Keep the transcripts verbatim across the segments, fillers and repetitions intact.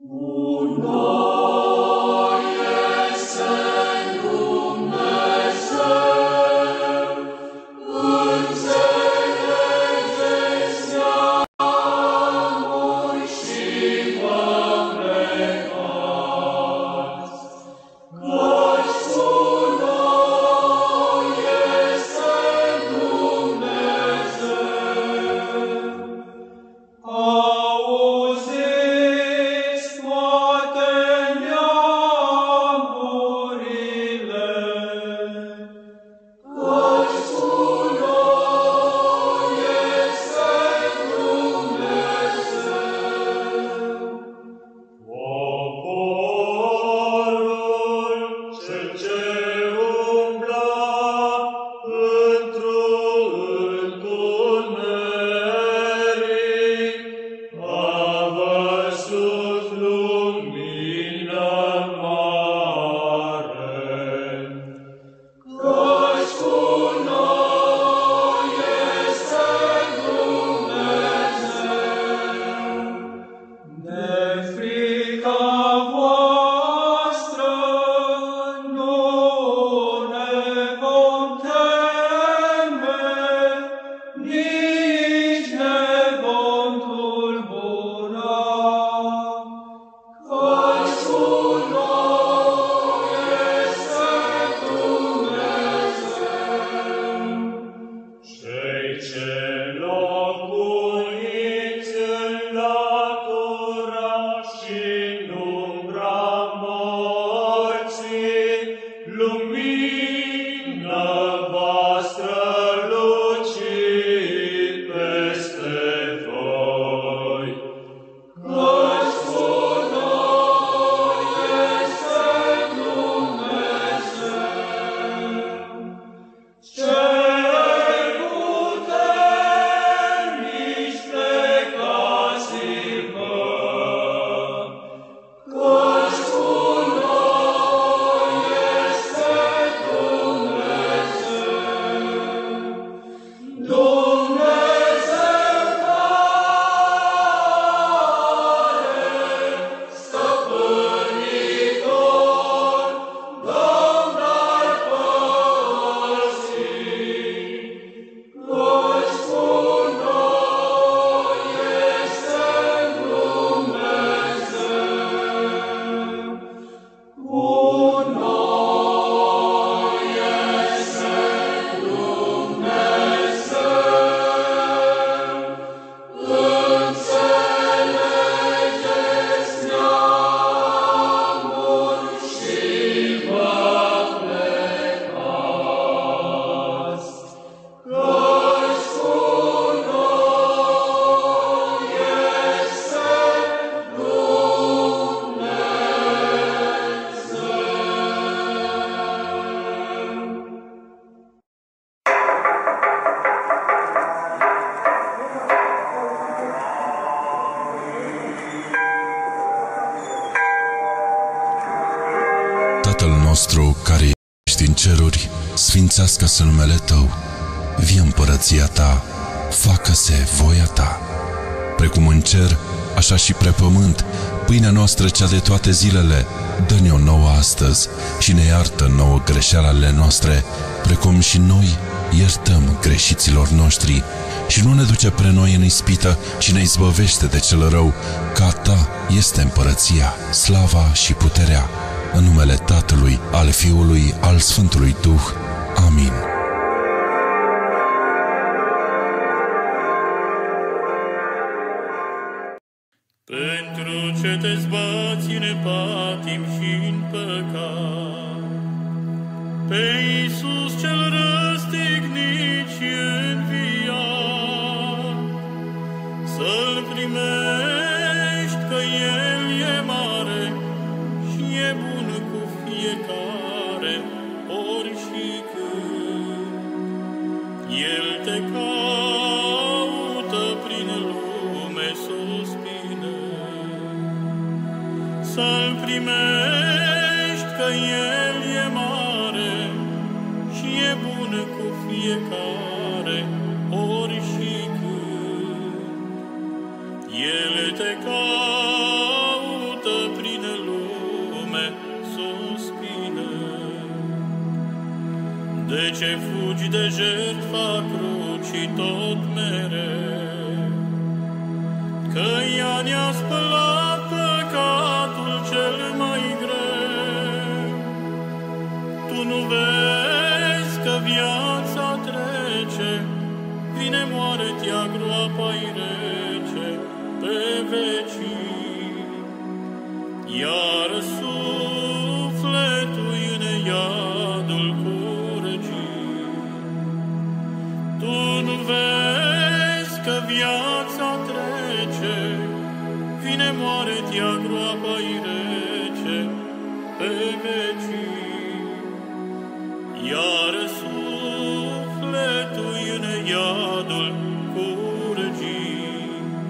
Tatăl nostru care ești în ceruri, sfințească-se numele Tău, vie împărăția Ta, facă-se voia Ta, precum în cer, așa și pe pământ. Pâinea noastră cea de toate zilele, dă-ne-o nouă astăzi și ne iartă nouă greșelile noastre, precum și noi iertăm greșiților noștri. Și nu ne duce pre noi în ispită, și ne izbăvește de cel rău, că a Ta este împărăția, slava și puterea, în numele Tatălui, al Fiului, al Sfântului Duh. Amin. Pentru ce te zbați în patim și în păcat, pe Iisus cel răstignit și înviat, să-L primești, că El e mare și e bun cu fiecare, ori și când. El te caută prin lume suspină, să-L primești, că El e mare și e bun cu fiecare, ori și când. El te caută fugi de jertfa crucii tot mereu, că ea ne-a spălat păcatul cel mai greu. Tu nu vezi că viața trece, vine moartea groapa-i rece pe vecii, iar sufletul în iadul curăcii. Tu nu vezi că viața trece, vine moartea groapa-i rece pe vecii, iar sufletul în iadul curăcii.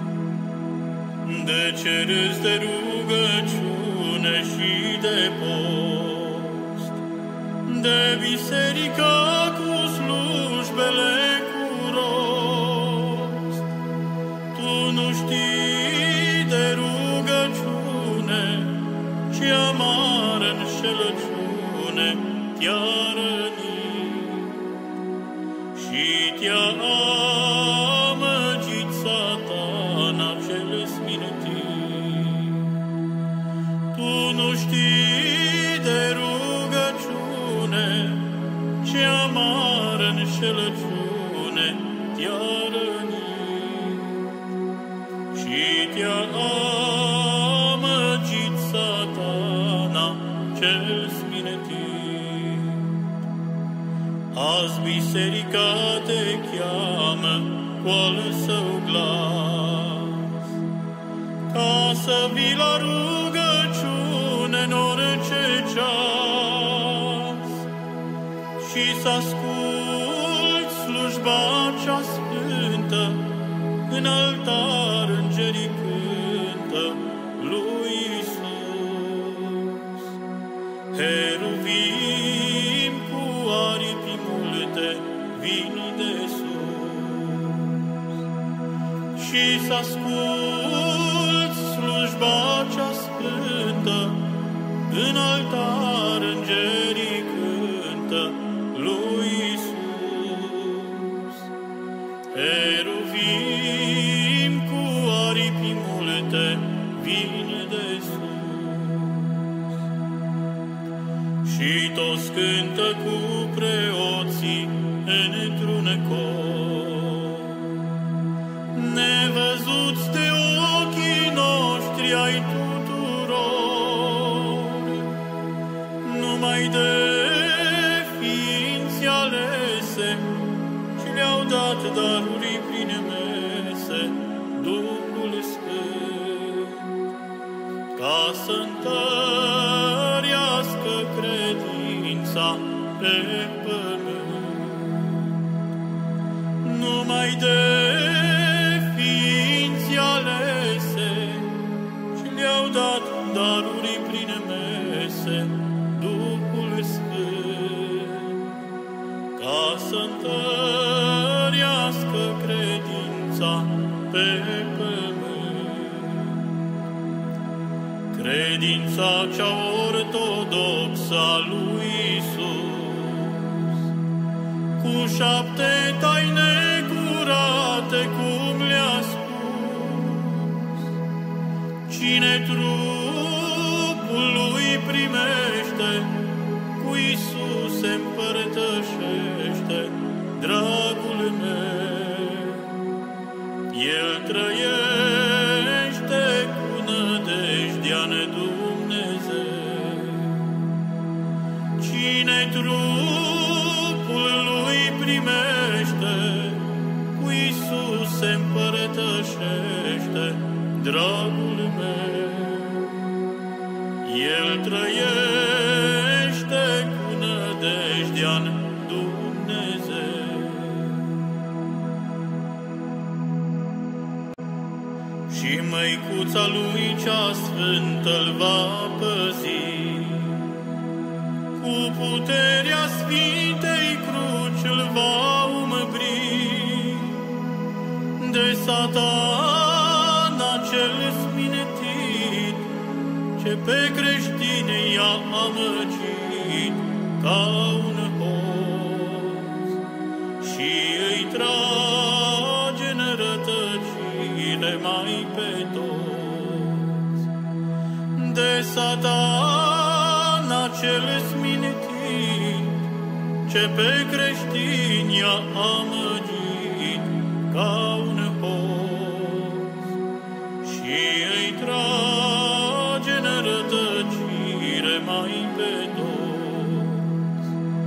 De ce râzi de rugăciune și de post, de biserica cu slujbele cu rost? Tu nu știi de rugăciune, ce amară înșelăciune te-a rănit și te-a amăgit Satana cel smintit. Tu nu știi de rugăciune, ce amară înșelăciune te-a rănit și te-a amăgit Satana cel smintit. Azi biserica te cheamă cu al său glas, ca să vii la rugăciune în orice ceas și să asculți slujba cea sfântă, în altar îngerii cântă lui Iisus. Heruvim cu aripi multe vin de sus și să asculți slujba cea sfântă, în altar îngerii cântă lui Iisus. Heruvim cu aripi multe vin de sus și toți cântă cu preoții într-un cor. Nevăzuți de ochii noștri ai tuturor, numai de ființe alese, și le-au dat daruri prin mese, Duhul Sfânt, ca să întărească credința pe pământ. Numai de ființe alese, și le-au dat daruri prin mese, Duhul Sfânt, ca să întărească credința pe pământ. Credința cea ortodoxă a lui Iisus, cu șapte taine curate, cum le-a spus. Cine trupul lui primește, cu Iisus se împărtășește, dragul meu. El trăiește cu nădejdea-n Dumnezeu. Cine trupul lui primește, cu Iisus se împărtășește, dragul meu. El trăiește cu nădejdea-n Dumnezeu. Și măicuța lui cea sfântă-l va păzi, cu puterea Sfintei Cruci îl va umbri, de Satana cel sminetit, ce pe creștini i-a amăgit ca un hoț. mai pe toți. De Satana cel smintit, ce pe creștini a amăgit ca un hoț și îi trage în rătăcire mai pe toți.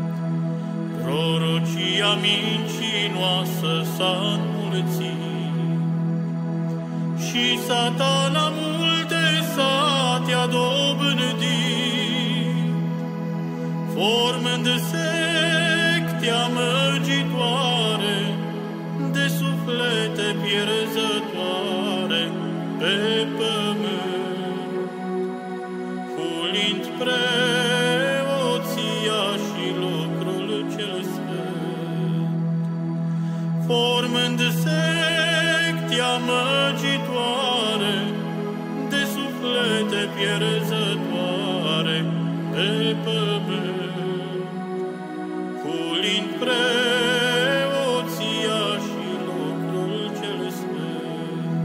Prorocia mincinoasă s-a înmulțit și Satana multe sate a dobândit, formând secte amăgitoare de suflete pierzătoare pe pământ, hulind preoția și lucrul cel sfânt, formând secte amăgitoare de suflete pierzătoare pe pământ, hulind preoția și lucrul cel sfânt.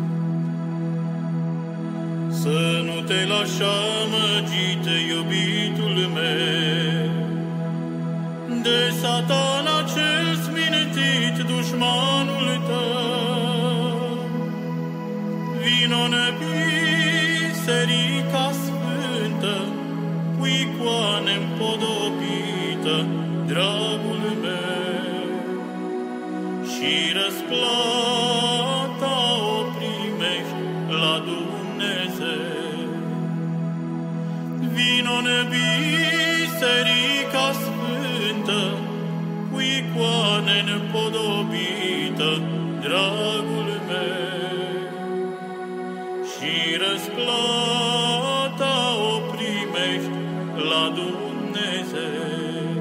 Să nu te lași amăgit, iubitul meu, de Satana cel smintit, dușmanul tău. Vino-n biserica sfântă, cu icoane împodobită, dragul meu, și răsplata o primești la Dumnezeu. Vino-n biserica sfântă, cu icoane împodobită, dragul meu, și răsplata o primești la Dumnezeu.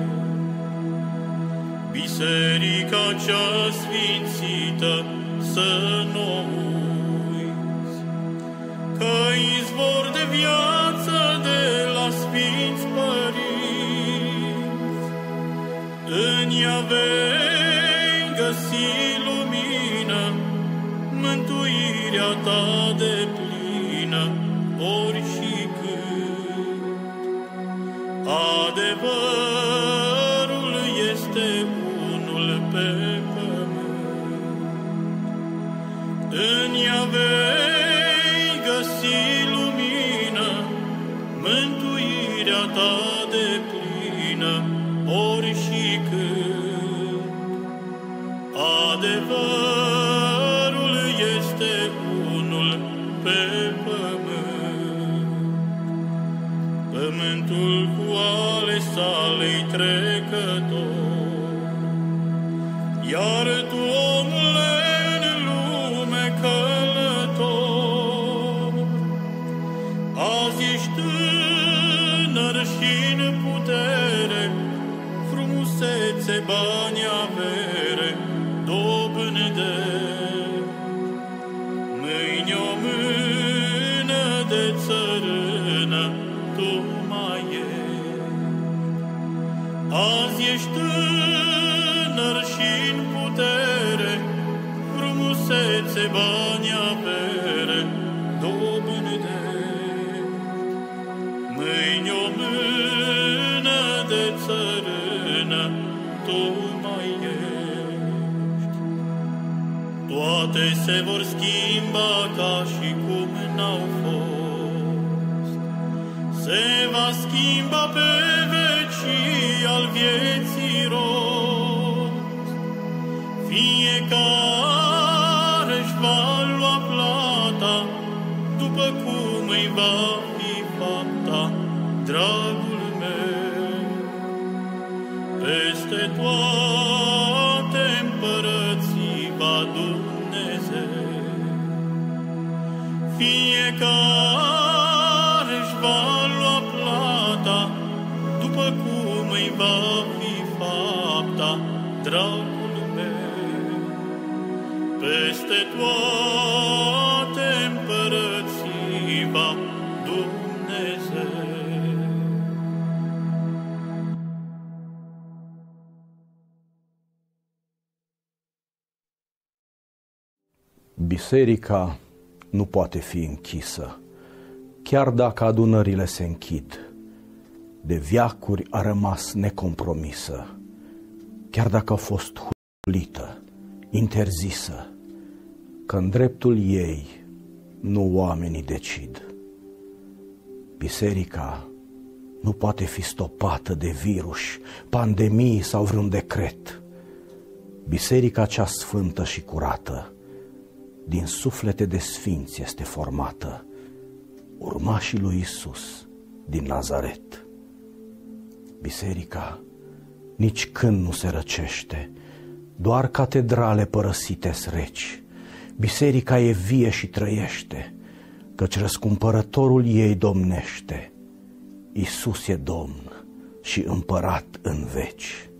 Biserica cea sfințită să nu uiți, că izvor de viață de la sfinți părinți, în ea vei găsi lumină, mântuirea ta deplină, ori și când. Adevărul este unul pe pământ, în ea vei găsi lumină, mântuirea ta deplină, ori și când. Adevărul este unul pe pământ. Pământul cu ale sale-i trecător, iar tu, omule, în lume călător, azi ești tânăr și-n putere, frumusețe, bani, avere, dobândești. Mâine o mână de țărână tu mai ești. Azi ești tânăr și-n putere, frumusețe, bani, avere, dobândești. Mâine o mână de țărână tu mai ești. Toate se vor schimba ca și cum n-au fost. Se va schimba pe vecii al vieții rost. Fiecare își va lua plata după cum îi va fi fapta, dragul meu. Peste toate împărății va Dumnezeu. Fiecare își va lua plata după cum îi va fi fapta, dragul meu. Peste toate împărății va Dumnezeu. Biserica nu poate fi închisă. Chiar dacă adunările se închid, de veacuri a rămas necompromisă. Chiar dacă a fost hulită, interzisă, că în dreptul ei nu oamenii decid. Biserica nu poate fi stopată de virus, pandemii sau vreun decret. Biserica cea sfântă și curată, din suflete de sfinți este formată, urmașii lui Iisus din Nazaret. Biserica nici când nu se răcește, doar catedrale părăsite-s reci. Biserica e vie și trăiește, căci răscumpărătorul ei domnește. Iisus e Domn și împărat în veci.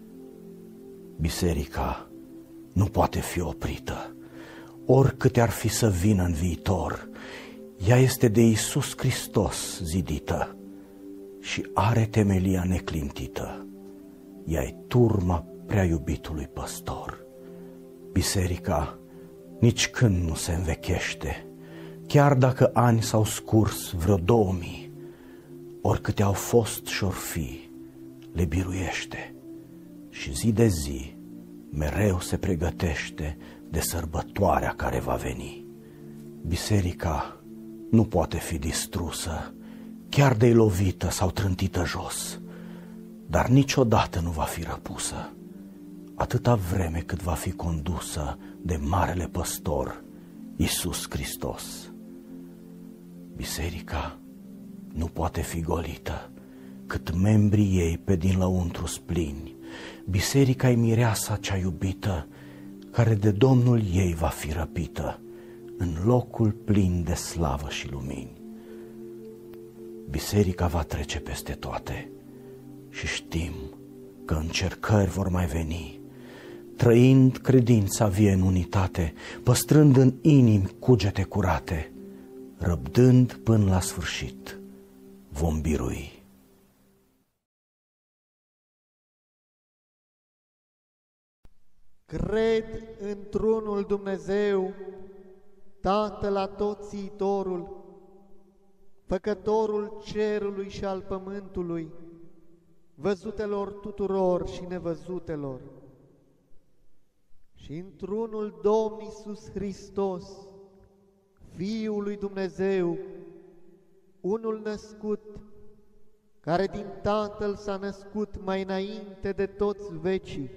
Biserica nu poate fi oprită, oricâte ar fi să vină în viitor. Ea este de Iisus Hristos zidită și are temelia neclintită. Ea-i turma prea iubitului păstor. Biserica nici când nu se învechește, chiar dacă ani s-au scurs vreo două mii, oricâte au fost și-or fi, le biruiește și zi de zi mereu se pregătește de sărbătoarea care va veni. Biserica nu poate fi distrusă, chiar de-i lovită sau trântită jos, dar niciodată nu va fi răpusă, atâta vreme cât va fi condusă de Marele Păstor, Iisus Hristos. Biserica nu poate fi golită, cât membrii ei pe din lăuntru splini. Biserica-i mireasa cea iubită, care de Domnul ei va fi răpită, în locul plin de slavă și lumini. Biserica va trece peste toate și știm că încercări vor mai veni. Trăind credința vie în unitate, păstrând în inimi cugete curate, răbdând până la sfârșit, vom birui. Cred într-unul Dumnezeu, Tatăl Atotțiitorul, Făcătorul cerului și al pământului, văzutelor tuturor și nevăzutelor, și într-unul Domn Iisus Hristos, Fiul lui Dumnezeu, unul născut, care din Tatăl s-a născut mai înainte de toți vecii,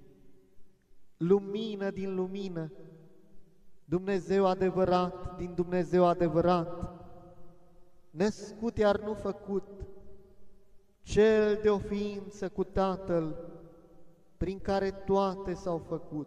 lumină din lumină, Dumnezeu adevărat din Dumnezeu adevărat, născut iar nu făcut, Cel de o ființă cu Tatăl, prin care toate s-au făcut,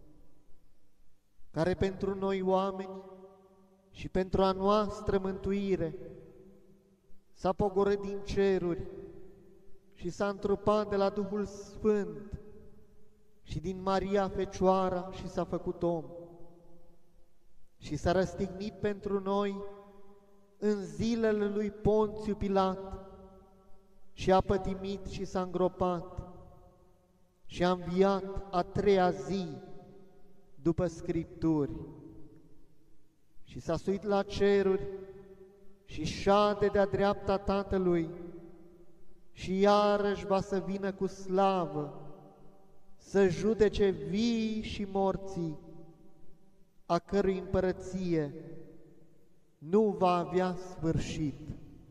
care pentru noi oameni și pentru a noastră mântuire s-a pogorât din ceruri și s-a întrupat de la Duhul Sfânt și din Maria Fecioara și s-a făcut om și s-a răstignit pentru noi în zilele lui Ponțiu Pilat și a pătimit și s-a îngropat și a înviat a treia zi după Scripturi și s-a suit la ceruri și șade de-a dreapta Tatălui și iarăși va să vină cu slavă să judece vii și morții, a cărui împărăție nu va avea sfârșit.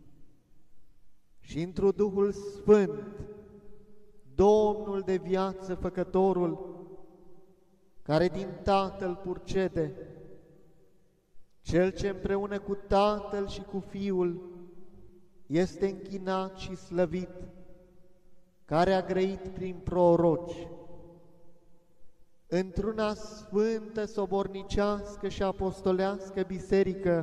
Și întru Duhul Sfânt, Domnul de viață, Făcătorul, care din Tatăl purcede, Cel ce împreună cu Tatăl și cu Fiul este închinat și slăvit, care a grăit prin proroci, într-una sfântă, sobornicească și apostolească biserică,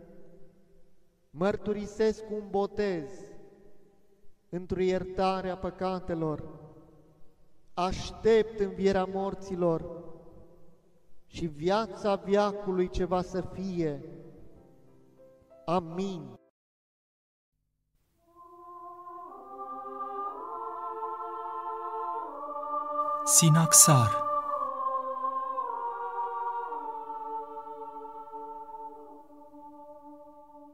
mărturisesc un botez într-o iertare a păcatelor, aștept învierea morților și viața veacului ce va să fie. Amin. Sinaxar.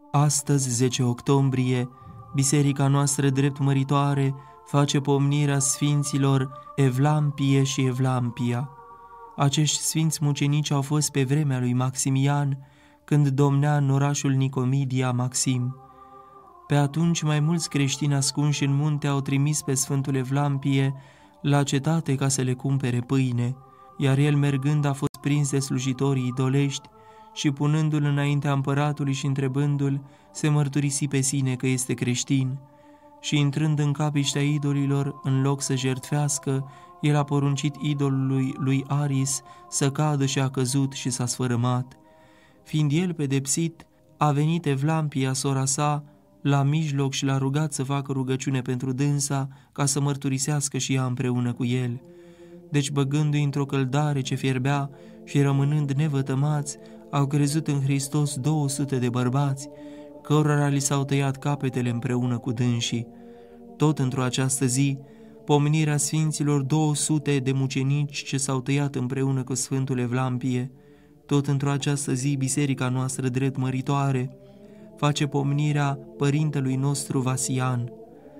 Astăzi, zece octombrie, biserica noastră drept măritoare face pomnirea sfinților Evlampie și Evlampia. Acești sfinți mucenici au fost pe vremea lui Maximian, când domnea în orașul Nicomedia Maxim. Pe atunci mai mulți creștini ascunși în munte au trimis pe Sfântul Evlampie la cetate ca să le cumpere pâine, iar el mergând a fost prins de slujitorii idolești și punându-l înaintea împăratului și întrebându-l, se mărturisi pe sine că este creștin. Și intrând în capiștea idolilor, în loc să jertfească, el a poruncit idolului lui Aris să cadă și a căzut și s-a sfărâmat. Fiind el pedepsit, a venit Evlampia, sora sa, la mijloc și l-a rugat să facă rugăciune pentru dânsa, ca să mărturisească și ea împreună cu el. Deci, băgându-i într-o căldare ce fierbea și rămânând nevătămați, au crezut în Hristos două sute de bărbați, cărora li s-au tăiat capetele împreună cu dânsii. Tot într-o această zi, pomenirea sfinților două sute de mucenici ce s-au tăiat împreună cu Sfântul Evlampie, tot într-o această zi, biserica noastră drept măritoare face pomenirea părintelui nostru Vasian.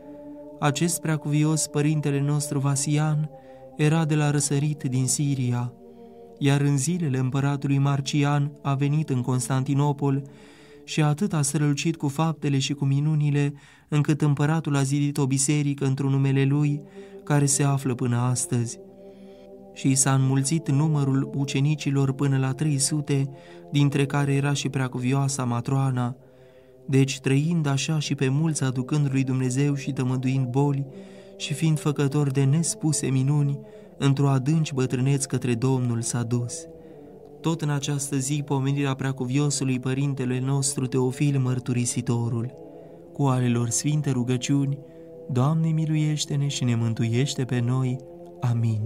Acest preacuvios părintele nostru Vasian era de la răsărit din Siria, iar în zilele împăratului Marcian a venit în Constantinopol și atât a strălucit cu faptele și cu minunile, încât împăratul a zidit o biserică într-un numele lui, care se află până astăzi. Și i s-a înmulțit numărul ucenicilor până la trei sute, dintre care era și preacuvioasa Matroana. Deci, trăind așa și pe mulți aducând lui Dumnezeu și tămăduind boli, și fiind făcător de nespuse minuni, într-o adânci bătrâneț către Domnul s-a dus. Tot în această zi, pomenirea preacuviosului părintele nostru Teofil Mărturisitorul, cu ale lor sfinte rugăciuni, Doamne miluiește-ne și ne mântuiește pe noi. Amin.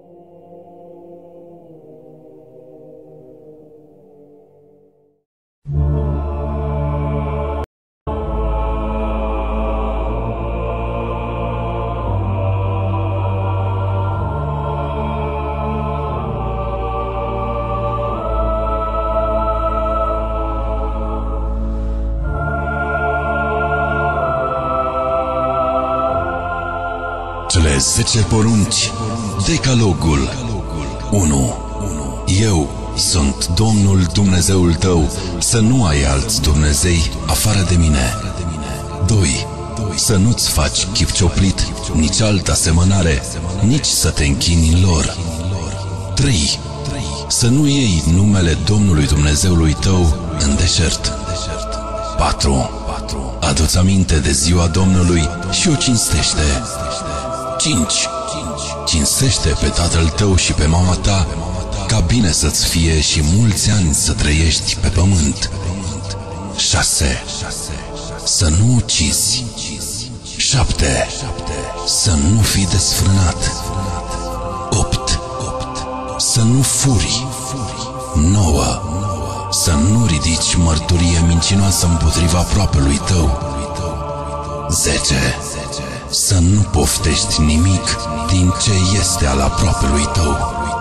Cele zece porunci, Decalogul. unu. Eu sunt Domnul Dumnezeul tău, să nu ai alți Dumnezei afară de mine. doi. Să nu-ți faci chip cioplit, nici altă asemănare, nici să te închini în lor. trei. Să nu iei numele Domnului Dumnezeului tău în deșert. patru. Adu-ți aminte de ziua Domnului și o cinstește. cinci. Cinstește pe tatăl tău și pe mama ta, ca bine să-ți fie și mulți ani să trăiești pe pământ. șase. Să nu ucizi. șapte. Să nu fii desfrânat. opt. Să nu furi. nouă. Să nu ridici mărturie mincinoasă împotriva aproapelui tău. zece. Să nu poftești nimic din ce este al aproapelui tău.